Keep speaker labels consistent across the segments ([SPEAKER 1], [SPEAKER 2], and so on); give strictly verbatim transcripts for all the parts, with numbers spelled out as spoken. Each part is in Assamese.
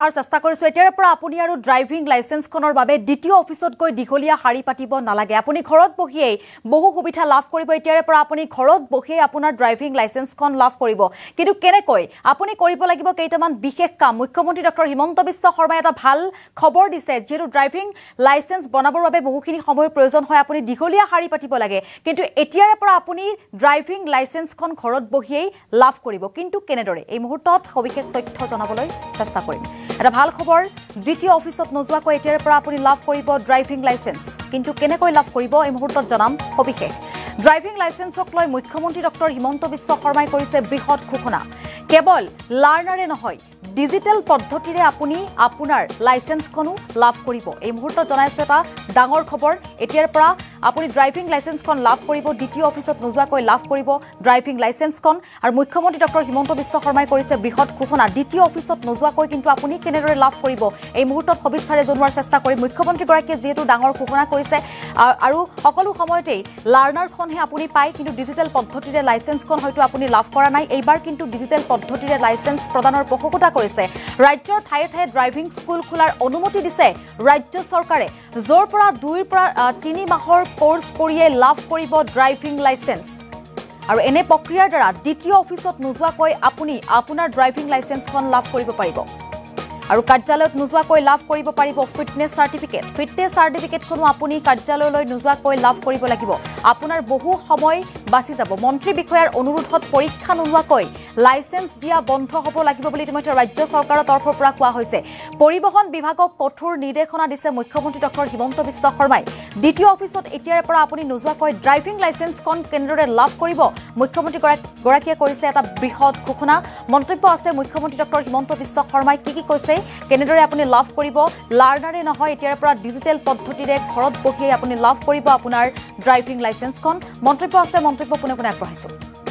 [SPEAKER 1] আৰু চেষ্টা কৰিছো এতিয়াৰ পৰা আপুনি আৰু ড্ৰাইভিং লাইসেন্সখনৰ বাবে দ্বিতীয় অফিচত গৈ দীঘলীয়া শাৰী পাতিব নালাগে আপুনি ঘৰত বহিয়েই বহু সুবিধা লাভ কৰিব এতিয়াৰ পৰা আপুনি ঘৰত বহিয়ে আপোনাৰ ড্ৰাইভিং লাইসেন্সখন লাভ কৰিব কিন্তু কেনেকৈ আপুনি কৰিব লাগিব কেইটামান বিশেষ কাম মুখ্যমন্ত্ৰী ডক্টৰ হিমন্ত বিশ্ব শৰ্মাই এটা ভাল খবৰ দিছে যেটো ড্ৰাইভিং লাইসেন্স বনাবৰ বাবে বহুখিনি সময়ৰ প্ৰয়োজন হয় আপুনি দীঘলীয়া শাৰী পাতিব লাগে কিন্তু এতিয়াৰ পৰা আপুনি ড্ৰাইভিং লাইসেন্সখন ঘৰত বহিয়েই লাভ কৰিব কিন্তু কেনেদৰে এই মুহূৰ্তত সবিশেষ তথ্য জনাবলৈ চেষ্টা কৰিম এটা ভাল খবৰ দ্বিতীয় অফিচত নজুৱাকৈ এতিয়াৰ পৰা আপুনি লাভ কৰিব ড্ৰাইভিং লাইসেন্স কিন্তু কেনেকৈ লাভ কৰিব এই মুহূৰ্তত জনাম সবিশেষ ড্ৰাইভিং লাইসেন্সক লৈ মুখ্যমন্ত্ৰী ডক্টৰ হিমন্ত বিশ্ব শৰ্মাই কৰিছে বৃহৎ ঘোষণা কেৱল লাৰ্ণাৰে নহয় ডিজিটেল পদ্ধতিৰে আপুনি আপোনাৰ লাইসেন্সখনো লাভ কৰিব এই মুহূৰ্তত জনাইছো এটা ডাঙৰ খবৰ এতিয়াৰ পৰা আপুনি ড্ৰাইভিং লাইসেন্সখন লাভ কৰিব দ্বিতীয় অফিচত নজুৱাকৈ লাভ কৰিব ড্ৰাইভিং লাইসেন্সখন আৰু মুখ্যমন্ত্ৰী ডক্টৰ হিমন্ত বিশ্ব শৰ্মাই কৰিছে বৃহৎ ঘোষণা দ্বিতীয় অফিচত নজুৱাকৈ কিন্তু আপুনি কেনেদৰে লাভ কৰিব এই মুহূৰ্তত সবিস্তাৰে জনোৱাৰ চেষ্টা কৰিম মুখ্যমন্ত্ৰী গৰাকীয়ে যেটো ডাঙৰ ঘোষণা কৰিছে আৰু সকলো সময়তেই লাৰ্ণাৰখনহে আপুনি পায় কিন্তু ডিজিটেল পদ্ধতিৰে লাইসেন্সখন হয়তো আপুনি লাভ কৰা নাই এইবাৰ কিন্তু ডিজিটেল পদ্ধতিৰে লাইসেন্স প্ৰদানৰ পোষকতা কৰিছে ৰাজ্যৰ ঠায়ে ঠায়ে ড্ৰাইভিং স্কুল খোলাৰ অনুমতি দিছে ৰাজ্য চৰকাৰে জোৰ পৰা দুই পৰা তিনি মাহৰ কোৰ্স কৰিয়ে লাভ কৰিব ড্ৰাইভিং লাইসেন্স আৰু এনে প্ৰক্ৰিয়াৰ দ্বাৰা দ্বিতীয় অফিচত নজুৱাকৈ আপুনি আপোনাৰ ড্ৰাইভিং লাইসেন্সখন লাভ কৰিব পাৰিব আৰু কাৰ্যালয়ত নজুৱাকৈ লাভ কৰিব পাৰিব ফিটনেছ সাৰ্টিফিকেট ফিটনেছ সাৰ্টিফিকেটখনো আপুনি কাৰ্যালয়লৈ নজুৱাকৈ লাভ কৰিব লাগিব আপোনাৰ বহু সময় বাছি যাব মন্ত্ৰী বিষয়াৰ অনুৰোধত পৰীক্ষা নোলোৱাকৈ লাইসেন্স দিয়া বন্ধ হ'ব লাগিব বুলি ইতিমধ্যে ৰাজ্য চৰকাৰৰ তৰফৰ পৰা কোৱা হৈছে পৰিবহণ বিভাগক কঠোৰ নিৰ্দেশনা দিছে মুখ্যমন্ত্ৰী ডক্টৰ হিমন্ত বিশ্ব শৰ্মাই দ্বিতীয় অফিচত এতিয়াৰ পৰা আপুনি নজুৱাকৈ ড্ৰাইভিং লাইসেন্সখন কেনেদৰে লাভ কৰিব মুখ্যমন্ত্ৰী গৰাকীয়ে কৰিছে এটা বৃহৎ ঘোষণা মন্তব্য আছে মুখ্যমন্ত্ৰী ডক্টৰ হিমন্ত বিশ্ব শৰ্মাই কি কি কৈছে কেনেদৰে আপুনি লাভ কৰিব লাৰ্ণাৰে নহয় এতিয়াৰ পৰা ডিজিটেল পদ্ধতিৰে ঘৰত বহিয়ে আপুনি লাভ কৰিব আপোনাৰ ড্ৰাইভিং লাইসেন্সখন মন্তব্য আছে মন্তব্য পুনে পুনে আগবঢ়াইছো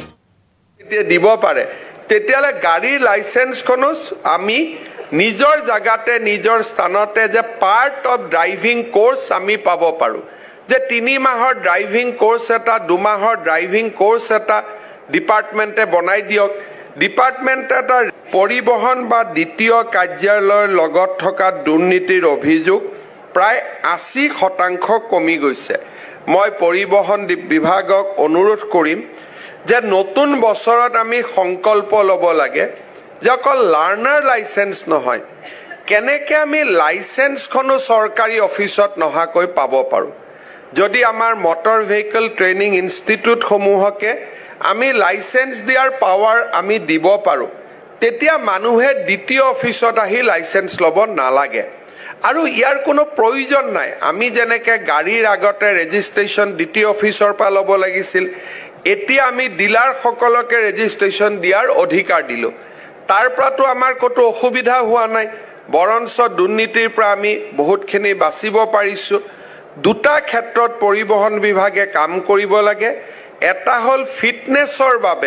[SPEAKER 2] এতিয়া দিব পাৰে তেতিয়ালে গাড়ীৰ লাইসেন্সখনো আমি নিজৰ জাগাতে নিজৰ স্থানতে যে পাৰ্ট অফ ড্ৰাইভিং কোৰ্স আমি পাব পাৰো যে তিনি মাহৰ ড্ৰাইভিং কোৰ্স এটা দুমাহৰ ড্ৰাইভিং কোৰ্স এটা ডিপাৰ্টমেণ্টে বনাই দিয়ক ডিপাৰ্টমেণ্ট এটা পৰিবহণ বা দ্বিতীয় কাৰ্যালয়ৰ লগত থকা দুৰ্নীতিৰ অভিযোগ প্ৰায় আশী শতাংশ কমি গৈছে মই পৰিবহণ বিভাগক অনুৰোধ কৰিম যে নতুন বছৰত আমি সংকল্প ল'ব লাগে যে অকল লাৰ্ণাৰ লাইসেন্স নহয় কেনেকৈ আমি লাইসেন্সখনো চৰকাৰী অফিচত নহাকৈ পাব পাৰোঁ যদি আমাৰ মটৰ ভেহিকল ট্ৰেইনিং ইনষ্টিটিউটসমূহকে আমি লাইসেন্স দিয়াৰ পাৱাৰ আমি দিব পাৰোঁ তেতিয়া মানুহে দ্বিতীয় অফিচত আহি লাইসেন্স ল'ব নালাগে আৰু ইয়াৰ কোনো প্ৰয়োজন নাই আমি যেনেকৈ গাড়ীৰ আগতে ৰেজিষ্ট্ৰেশ্যন দ্বিতীয় অফিচৰ পৰা ল'ব লাগিছিল এতিয়া আমি ডিলাৰ সকলকে ৰেজিষ্ট্ৰেশ্যন দিয়াৰ অধিকাৰ দিলো তাৰ পৰাটো আমাৰ কতো অসুবিধা হোৱা নাই বৰঞ্চ দুৰ্নীতিৰ পৰা আমি বহুতখিনি বাচিব পাৰিছো দুটা ক্ষেত্ৰত পৰিবহণ বিভাগে কাম কৰিব লাগে এটা হল ফিটনেছৰ বাবে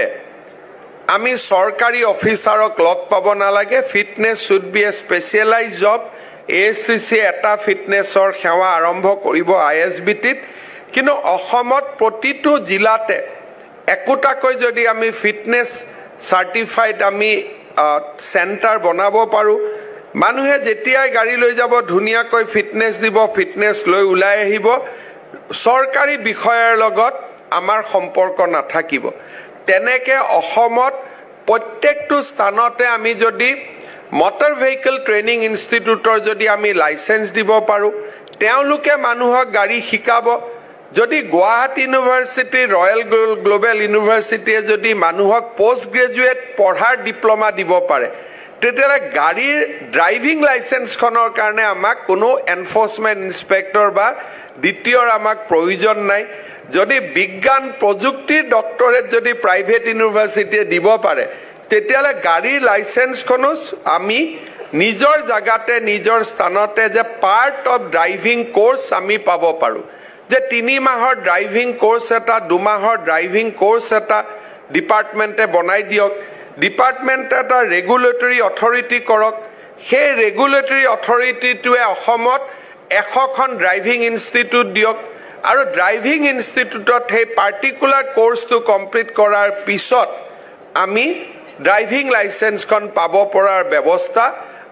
[SPEAKER 2] আমি চৰকাৰী অফিচাৰক লগ পাব নালাগে fitness should be a specialized job A S T C এটা ফিটনেছৰ সেৱা আৰম্ভ কৰিব আই এছ বি টিত কিন্তু অসমত প্ৰতিটো জিলাতে একোটাকৈ যদি আমি ফিটনেছ সাৰ্টিফাইড আমি সেন্টাৰ বনাব পাৰো মানুহে যেতিয়াই গাড়ী লৈ যাব ধুনিয়াকৈ ফিটনেছ দিব ফিটনেছ লৈ উলাই আহিব চৰকাৰী বিষয়াৰ লগত আমাৰ সম্পৰ্ক নাথাকিব তেনেকে অসমত প্ৰত্যেকটো স্থানতে আমি যদি মটৰ ভেহিকল ট্ৰেইনিং ইনষ্টিটিউটৰ যদি আমি লাইসেন্স দিব পাৰো তেওঁলোকে মানুহক গাড়ী শিকাব যদি গুৱাহাটী ইউনিভাৰ্চিটি ৰয়েল গ্লোবেল ইউনিভাৰ্চিটিয়ে যদি মানুহক পোষ্ট গ্ৰেজুৱেট পঢ়াৰ ডিপ্লোমা দিব পাৰে তেতিয়ালে গাড়ীৰ ড্ৰাইভিং লাইসেন্সখনৰ কাৰণে আমাক কোনো এনফোৰ্সমেন্ট ইনস্পেক্টৰ বা দ্বিতীয়ৰ আমাক প্ৰয়োজন নাই যদি বিজ্ঞান প্ৰযুক্তিৰ ডক্টৰেট যদি প্ৰাইভেট ইউনিভাৰ্চিটিয়ে দিব পাৰে তেতিয়ালে গাড়ীৰ লাইসেন্সখনো আমি নিজৰ জাগাতে নিজৰ স্থানতে যে পাৰ্ট অফ ড্ৰাইভিং কোৰ্স আমি পাব পাৰো যে তিনি মাহৰ ড্ৰাইভিং কোৰ্স এটা দুমাহৰ ড্ৰাইভিং কোৰ্স এটা ডিপাৰ্টমেণ্টে বনাই দিয়ক ডিপাৰ্টমেণ্ট এটা ৰেগুলেটৰী অথৰিটি কৰক সেই ৰেগুলেটৰী অথৰিটিটোৱে অসমত এশখন ড্ৰাইভিং ইনষ্টিটিউট দিয়ক আৰু ড্ৰাইভিং ইনষ্টিটিউটত সেই পাৰ্টিকুলাৰ কোৰ্সটো কমপ্লিট কৰাৰ পিছত আমি ড্ৰাইভিং লাইসেন্সখন পাব পৰাৰ ব্যৱস্থা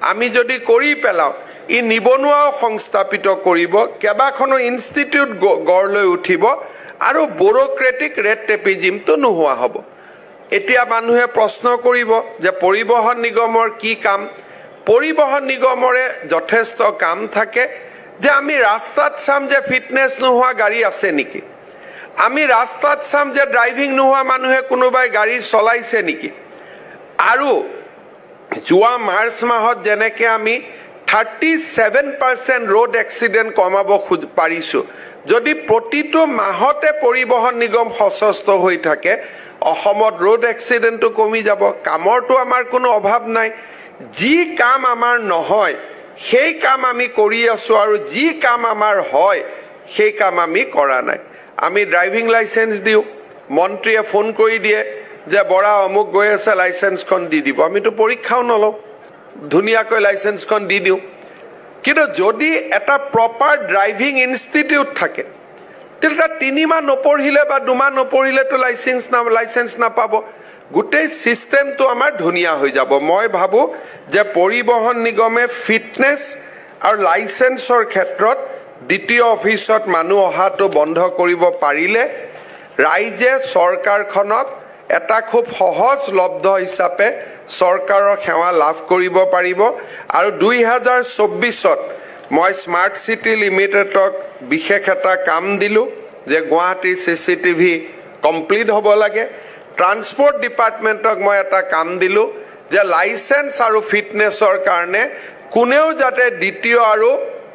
[SPEAKER 2] আমি যদি কৰি পেলাও ই নিবনুৱাও সংস্থাপিত কৰিব কেবাখনো ইনষ্টিটিউট গঢ় লৈ উঠিব আৰু ব্যুৰক্ৰেটিক ৰেড টেপিজিমটো নোহোৱা হ'ব এতিয়া মানুহে প্ৰশ্ন কৰিব যে পৰিবহণ নিগমৰ কি কাম পৰিবহণ নিগমৰে যথেষ্ট কাম থাকে যে আমি ৰাস্তাত চাম যে ফিটনেছ নোহোৱা গাড়ী আছে নেকি আমি ৰাস্তাত চাম যে ড্ৰাইভিং নোহোৱা মানুহে কোনোবাই গাড়ী চলাইছে নেকি আৰু যোৱা মাৰ্চ মাহত যেনেকৈ আমি thirty seven percent road accident কমাব পাৰিছোঁ যদি প্ৰতিটো মাহতে পৰিবহণ নিগম সচেষ্ট হৈ থাকে অসমত ৰোড এক্সিডেণ্টটো কমি যাব কামৰটো আমাৰ কোনো অভাৱ নাই যি কাম আমাৰ নহয় সেই কাম আমি কৰি আছোঁ আৰু যি কাম আমাৰ হয় সেই কাম আমি কৰা নাই আমি ড্ৰাইভিং লাইচেন্স দিওঁ মন্ত্ৰীয়ে ফোন কৰি দিয়ে যে বৰা অমুক গৈ আছে লাইচেন্সখন দি দিব আমিতো পৰীক্ষাও নলওঁ ধুনীয়াকৈ লাইচেন্সখন দি দিওঁ কিন্তু যদি এটা প্ৰপাৰ ড্ৰাইভিং ইনষ্টিটিউট থাকে তেতিয়া তিনিমাহ নপঢ়িলে বা দুমাহ নপঢ়িলেতো লাইচেন্স না লাইচেন্স নাপাব গোটেই সিস্টেমটো আমাৰ ধুনীয়া হৈ যাব মই ভাবো যে পৰিবহণ নিগমে ফিটনেছ আৰু লাইচেন্সৰ ক্ষেত্ৰত দ্বিতীয় অফিচত মানুহ অহাটো বন্ধ কৰিব পাৰিলে ৰাইজে চৰকাৰখনক এটা খুব সহজলব্ধ হিচাপে চৰকাৰৰ সেৱা লাভ কৰিব পাৰিব আৰু দুই হাজাৰ চৌব্বিছত মই স্মাৰ্ট চিটি লিমিটেডক বিশেষ এটা কাম দিলোঁ যে গুৱাহাটীৰ চি চি টিভি কমপ্লিট হ'ব লাগে ট্ৰান্সপৰ্ট ডিপাৰ্টমেণ্টক মই এটা কাম দিলোঁ যে লাইচেন্স আৰু ফিটনেছৰ কাৰণে কোনেও যাতে দ্বিতীয় আৰু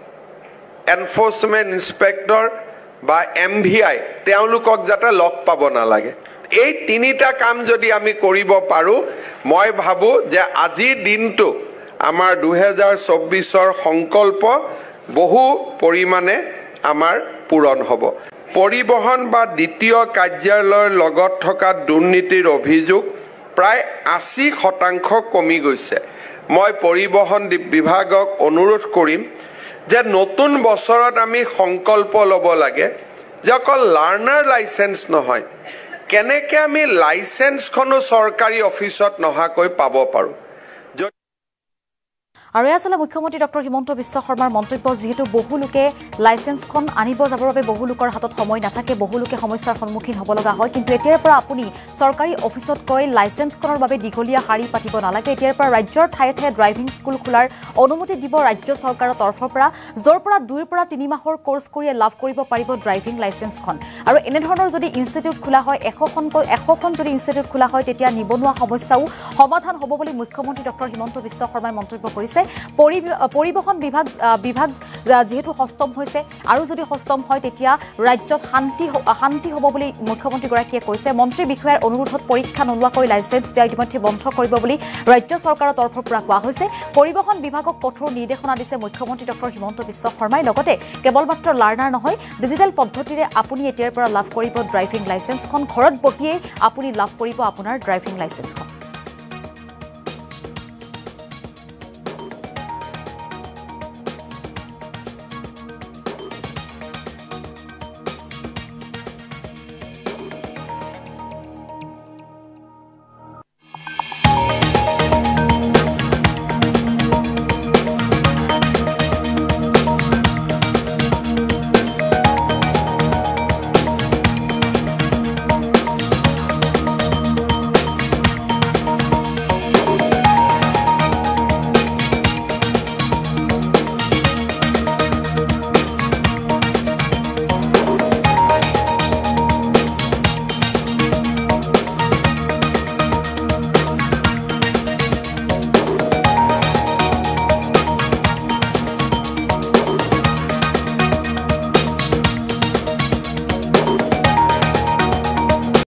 [SPEAKER 2] এনফৰ্চমেণ্ট ইনস্পেক্টৰ বা এম ভি আই তেওঁলোকক যাতে লগ পাব নালাগে এই তিনিটা কাম যদি আমি কৰিব পাৰোঁ মই ভাবোঁ যে আজিৰ দিনটো আমাৰ দুহেজাৰ চৌব্বিছৰ সংকল্প বহু পৰিমাণে আমাৰ পূৰণ হ'ব পৰিবহণ বা দ্বিতীয় কাৰ্যালয়ৰ লগত থকা দুৰ্নীতিৰ অভিযোগ প্ৰায় আশী শতাংশ কমি গৈছে মই পৰিবহণ বিভাগক অনুৰোধ কৰিম যে নতুন বছৰত আমি সংকল্প ল'ব লাগে যে অকল লাৰ্ণাৰ লাইচেন্স নহয় কেনেকৈ আমি লাইচেন্সখনো চৰকাৰী অফিচত নহাকৈ পাব পাৰোঁ
[SPEAKER 1] আৰু আসলে মুখ্যমন্ত্ৰী ডক্টৰ হিমন্ত বিশ্ব শৰ্মাৰ মন্তব্য যেহেতু বহু লোকে লাইসেন্সখন আনিব যাবৰ বাবে বহু লোকৰ হাতত সময় নাথাকে বহু লোকে সমস্যাৰ সন্মুখীন হ'ব লগা হয় কিন্তু এতিয়াৰ পৰা আপুনি চৰকাৰী অফিচত গৈ লাইসেন্সখনৰ বাবে দীঘলীয়া শাৰী পাতিব নালাগে এতিয়াৰ পৰা ৰাজ্যৰ ঠায়ে ঠায়ে ড্ৰাইভিং স্কুল খোলাৰ অনুমতি দিব ৰাজ্য চৰকাৰৰ তৰফৰ পৰা যৰ পৰা দুইৰ পৰা তিনি মাহৰ কোৰ্স কৰি লাভ কৰিব পাৰিব ড্ৰাইভিং লাইসেন্সখন আৰু এনে ধৰণৰ যদি ইনষ্টিটিউট খোলা হয় এশখন এশখন যদি ইনষ্টিটিউট খোলা হয় তেতিয়া নিবনুৱা সমস্যাও সমাধান হ'ব বুলি মুখ্যমন্ত্ৰী ডক্টৰ হিমন্ত বিশ্ব শৰ্মাই মন্তব্য কৰিছে পৰিবহণ বিভাগ বিভাগ যেহেতু হস্তম হৈছে আৰু যদি হস্তম হয় তেতিয়া ৰাজ্যত শান্তি শান্তি হ'ব বুলি মুখ্যমন্ত্ৰীগৰাকীয়ে কৈছে মন্ত্ৰী বিষয়াৰ অনুৰোধত পৰীক্ষা নোলোৱাকৈ লাইচেন্স দিয়া ইতিমধ্যে বন্ধ কৰিব বুলি ৰাজ্য চৰকাৰৰ তৰফৰ পৰা কোৱা হৈছে পৰিবহণ বিভাগক কঠোৰ নিৰ্দেশনা দিছে মুখ্যমন্ত্ৰী ডক্টৰ হিমন্ত বিশ্ব শৰ্মাই লগতে কেৱল মাত্ৰ লাৰ্ণাৰ নহয় ডিজিটেল পদ্ধতিৰে আপুনি এতিয়াৰ পৰা লাভ কৰিব ড্ৰাইভিং লাইচেন্সখন ঘৰত বহিয়ে আপুনি লাভ কৰিব আপোনাৰ ড্ৰাইভিং লাইচেন্সখন